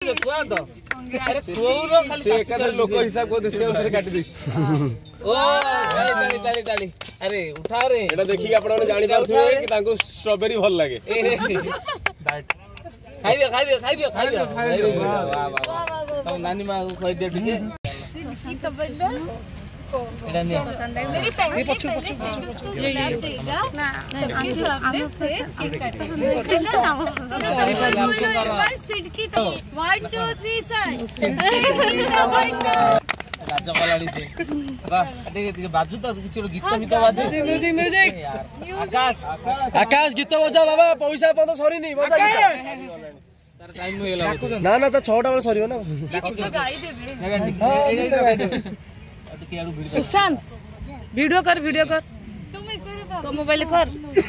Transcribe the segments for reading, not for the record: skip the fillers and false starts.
दे कुआ तो अरे कोउनो खाली से एकाधर लोक हिसाब को देसे उसरे काटी दे ओ ताली ताली ताली अरे उठा रे एटा देखि आपण माने जानि पाउथुए कि तांको स्ट्रॉबेरी भल लागे खाइ दे खाइ दे खाइ दे खाइ दे वाह वाह तुम नानी मां को खाइ दे ठीक है की समझलो एटा नहीं मेरी पहले ये देगा ना सबके सामने से केक काटेंगे सिडकी तो 1 2 3 सर राजा वाली से वाह ठीक है बाजू तो किछि गीत गीत बाजू म्यूजिक म्यूजिक आकाश आकाश गीत बजा बाबा पैसा पन सरी नहीं बजा गीत तार टाइम हो गेला ना ना तो 6टा बेले सरीयो ना गीत गाई देबे सुशांत वीडियो कर तुम तो मोबाइल कर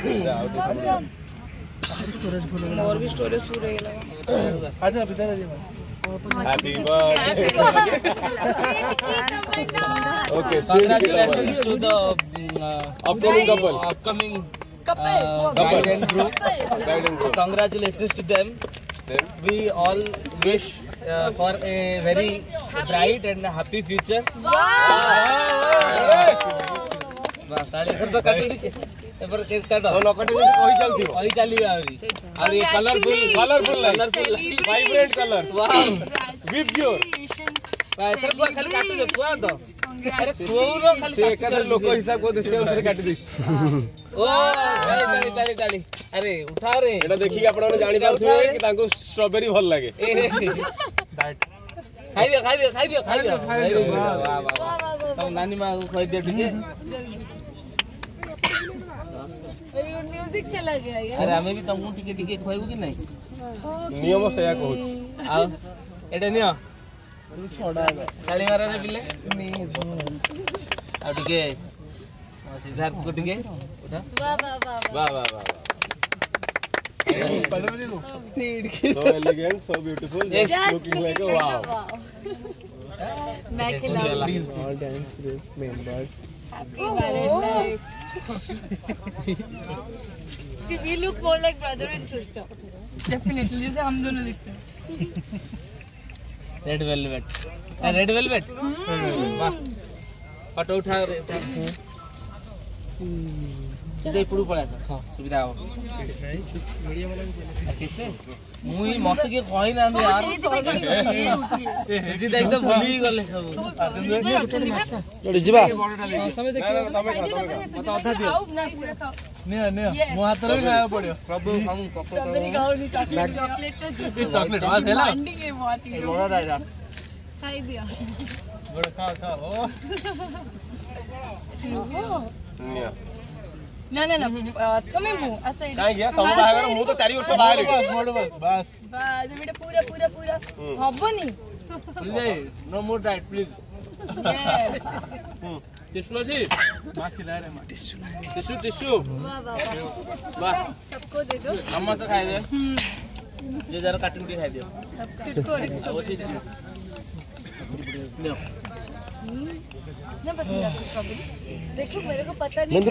और भी स्टोरेज पूरा हो गेला अच्छा बिता दे happy birthday okay congratulations to the upcoming couple and group congratulations to them we all wish for a very bright and happy future वाह ताली कर दो काटी एपर केक काटो न काटी कहि चलथि कहि चलिबे और ये कलरफुल वाइब्रेंट कलर वाह विव योर भाई तर को खाली काटो दे कुआ तो अरे कोउनो खाली से एकाधर लोक हिसाब को देसे उसरे काटी दे ओ ताली ताली ताली अरे उठा रे एटा देखि आपण माने जानि पाउथुए कि तांको स्ट्रॉबेरी भल लागे खाइ दे वाह वाह तुम नानी मां को खाइ दे ठीक है म्यूजिक चला गया यार अरे हमें भी तुमको टिके टिके खोइबो कि नहीं नियम सया कहू आ एटा नियो छोड़ा गाली मारा रे बिले आ टिके सिद्धार्थ को टिके उठा वाह वाह वाह वाह वाह so elegant so beautiful just looking like a wow मैं खिलाऊं please all dance with members happy valentine's we look more like brother and sister definitely जैसे हम दोनों दिखते हैं रेड वेलवेट वाह फोटो उठा रे सीधे पुडू पळा हां सुविधा हो मीडिया वाला केते मुई मत के कहि ना यार सीधे एकदम भूली गले सब जोड़ी जीवा समय देखियो तमे मत आधा दियो ने मो हाथ रे खाया पड़ियो प्रभु हम स्ट्रॉबेरी खाओ नी चॉकलेट चॉकलेट आ देला बाइंडिंग है बहुत ही बड़ा दादा खाई दिया बड़ा खा ओ ना ना ना तुम्हें मु ऐसा ही नहीं गया तुम बाहर मु तो 4 वर्ष बाहर बस बेटा पूरा हबनी भूल जाए no more diet please tissue सी मां खिला रे मां टिश्यू वाह सबको दे दो अम्मा से खाए दे ये जरा काटून के खाए दियो सिटको वो सी लो ना बस मेरा स्ट्रॉबेरी देखो मेरे को पता नहीं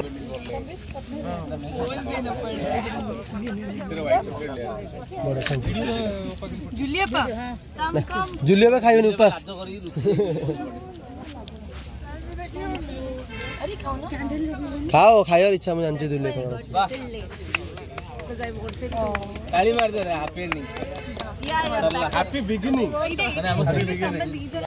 जूलिया पा काम जूलिया पे खाइयो उपास अरे खाओ ना खाओ खाइयो इच्छा में जानते जूलिया को ताली मार दे रे हैप्पी एंडिंग हैप्पी बिगिनिंग